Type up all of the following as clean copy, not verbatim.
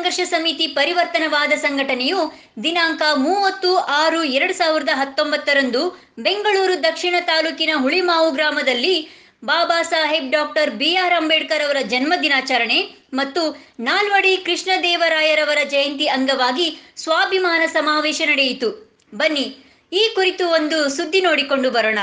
ಆದರ್ಶ ಸಮಿತಿ ಪರಿವರ್ತನವಾದ ಸಂಘಟನೆಯು ದಿನಾಂಕ 30/6/2019 ಬೆಂಗಳೂರು ದಕ್ಷಿಣ ತಾಲೂಕಿನ ಹುಳಿಮಾವು ಗ್ರಾಮದಲ್ಲಿ ಬಾಬಾ ಸಾಹೇಬ್ ಡಾಕ್ಟರ್ BR ಅಂಬೇಡ್ಕರ್ ಅವರ ಜನ್ಮ ದಿನಾಚರಣೆ ಮತ್ತು ನಾಲ್ವಡಿ ಕೃಷ್ಣದೇವರಾಯರವರ ಜಯಂತಿ ಅಂಗವಾಗಿ ಸ್ವಾಭಿಮಾನ ಸಮಾವೇಶ ನಡೆಯಿತು. ಬನ್ನಿ ಈ ಕುರಿತು ಒಂದು ಸುದ್ದಿ ನೋಡಿಕೊಂಡು ಬರೋಣ.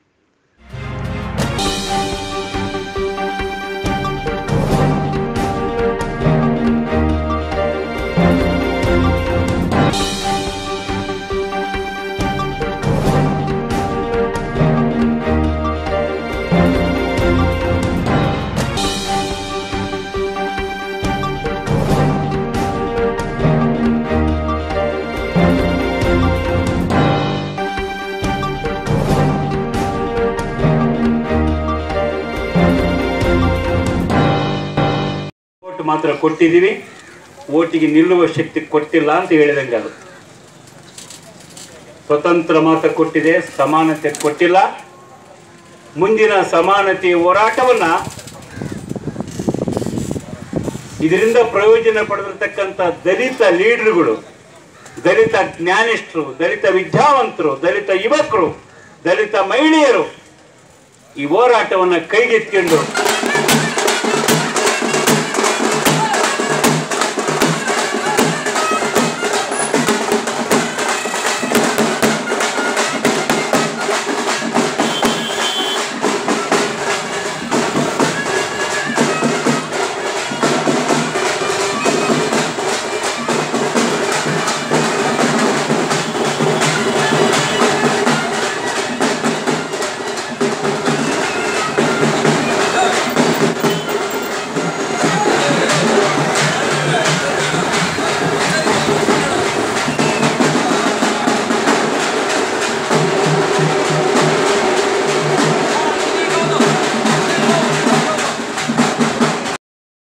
ಮಾತ್ರ ಕೊಟ್ಟಿದ್ದೀವಿ, ಓಟಿಗೆ ನಿಲ್ಲುವ ಶಕ್ತಿ ಕೊಟ್ಟಿಲ್ಲ ಅಂತ ಹೇಳಿದಂಗೆ. ಅದು ಸ್ವತಂತ್ರ ಮಾತ್ರ ಕೊಟ್ಟಿದೆ, ಸಮಾನತೆ ಕೊಟ್ಟಿಲ್ಲ. ಮುಂದಿನ ಸಮಾನತೆ ಹೋರಾಟವನ್ನ ಇದರಿಂದ ಪ್ರಯೋಜನ ಪಡೆದಿರ್ತಕ್ಕಂಥ ದಲಿತ ಲೀಡರ್ಗಳು, ದಲಿತ ಜ್ಞಾನಿಷ್ಠರು, ದಲಿತ ವಿದ್ಯಾವಂತರು, ದಲಿತ ಯುವಕರು, ದಲಿತ ಮಹಿಳೆಯರು ಈ ಹೋರಾಟವನ್ನು ಕೈಗೆತ್ತಿಕೊಂಡು